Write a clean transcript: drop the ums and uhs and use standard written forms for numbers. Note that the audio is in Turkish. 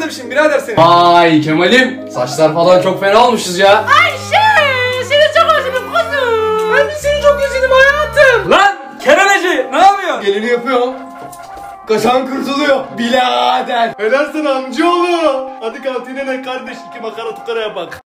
özlemişim birader seni. Vay Kemal'im, saçlar falan çok fena olmuşuz ya. Ayşe, seni çok özledim kuzum. Ben de seni çok özledim hayatım. Lan keremeci ne yapıyorsun? Gelini yapıyorum. Kaşan kurtuluyor birader. Helal sana amcaoğlu. Hadi kantine de kardeş 2 makara tukara yapak.